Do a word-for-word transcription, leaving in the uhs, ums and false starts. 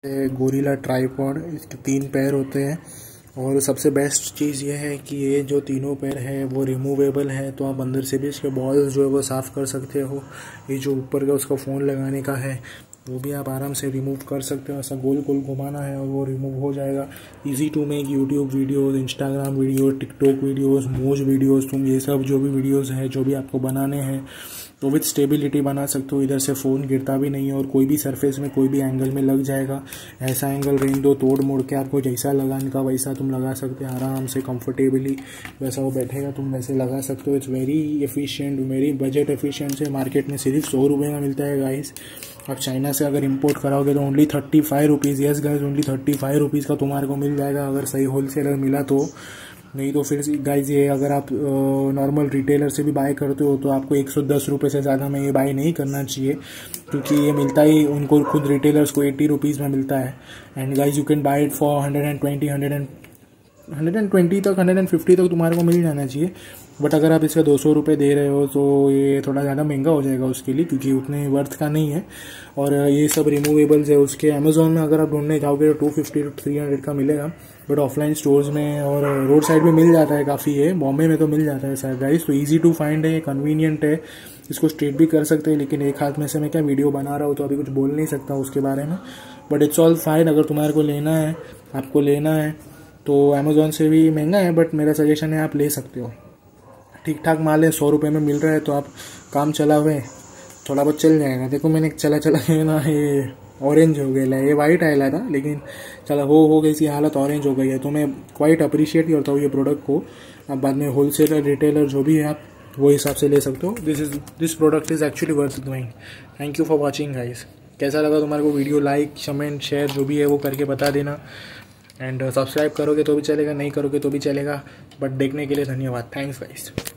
Gorilla tripod, इसके तीन पैर होते हैं और सबसे बेस्ट चीज़ ये है कि ये जो तीनों पैर है वो रिमूवेबल है, तो आप अंदर से भी इसके बॉल्स जो है वो साफ़ कर सकते हो। ये जो ऊपर का उसका फ़ोन लगाने का है वो भी आप आराम से रिमूव कर सकते हो, ऐसा गोल गोल घुमाना है और वो रिमूव हो जाएगा। Easy to make YouTube videos, Instagram video, TikTok videos, Moj videos, तुम ये सब जो भी वीडियोस हैं जो भी आपको बनाने हैं तो विथ स्टेबिलिटी बना सकते हो। इधर से फ़ोन गिरता भी नहीं है और कोई भी सरफेस में कोई भी एंगल में लग जाएगा। ऐसा एंगल रेंज दो तोड़ मोड़ के आपको जैसा लगाने का वैसा तुम लगा सकते हो आराम से कंफर्टेबली, वैसा वो बैठेगा तुम वैसे लगा सकते हो। It's very efficient, very budget efficient से मार्केट में सिर्फ सौ रुपये का मिलता है गाइस। आप चाइना से अगर इंपोर्ट कराओगे तो only thirty five rupees, yes guys only thirty five rupees का तुम्हारे को मिल जाएगा अगर सही होलसेलर मिला तो। नहीं तो फिर गाइज ये अगर आप नॉर्मल रिटेलर से भी बाय करते हो तो आपको एक सौ दस रुपये से ज़्यादा में ये बाय नहीं करना चाहिए, क्योंकि ये मिलता ही उनको खुद रिटेलर्स को एट्टी रुपीज़ में मिलता है। And guys you can buy it for hundred and twenty hundred and hundred and twenty तक, हंड्रेड एंड फिफ्टी तक तुम्हारे को मिल जाना चाहिए। बट अगर आप इसका दो सौ रुपये दे रहे हो तो ये थोड़ा ज़्यादा महंगा हो जाएगा उसके लिए, क्योंकि उतने वर्थ का नहीं है। और ये सब रिमूवेबल्स है उसके। अमेजोन में अगर आप ढूंढने जाओगे तो two fifty two three hundred का मिलेगा, बट ऑफलाइन स्टोर्स में और रोड साइड में मिल जाता है काफ़ी है। बॉम्बे में तो मिल जाता है शायद गाइस, तो ईजी टू फाइंड है, कन्वीनियंट है, इसको स्ट्रेट भी कर सकते हैं। लेकिन एक हाथ में से मैं क्या वीडियो बना रहा हूँ तो अभी कुछ बोल नहीं सकता उसके बारे में, बट इट्स ऑल फाइन। अगर तुम्हारे को लेना है, आपको लेना है तो अमेजोन से भी महंगा है, बट मेरा सजेशन है आप ले सकते हो। ठीक ठाक माल है, सौ रुपये में मिल रहा है तो आप काम चला हुए थोड़ा बहुत चल जाएगा। देखो मैंने चला चला के ना ये ऑरेंज हो गया है, ये वाइट आया था लेकिन चला हो हो गई सी हालत ऑरेंज हो गई है। तो मैं क्वाइट अप्रिशिएट करता हूँ ये प्रोडक्ट को। आप बाद में होलसेलर रिटेलर जो भी है आप वो हिसाब से ले सकते हो। This is this product is actually worth doing. Thank you for watching guys. कैसा लगा तुम्हारे को वीडियो? लाइक कमेंट शेयर जो भी है वो करके बता देना। एंड सब्सक्राइब करोगे तो भी चलेगा, नहीं करोगे तो भी चलेगा, बट देखने के लिए धन्यवाद। Thanks guys.